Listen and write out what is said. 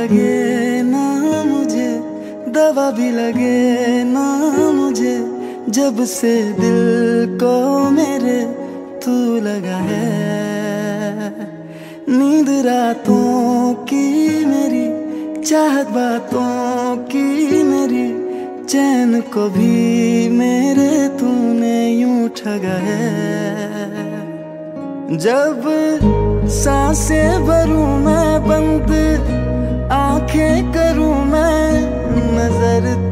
लगे ना मुझे, दवा भी लगे ना मुझे, जब से दिल को मेरे तू लगा है। नींद रातों की मेरी, चाहत बातों की मेरी, चैन को भी मेरे तूने यूं ठगा है। जब सांसें भरूं मैं बंद, आंखें करूं मैं, नजर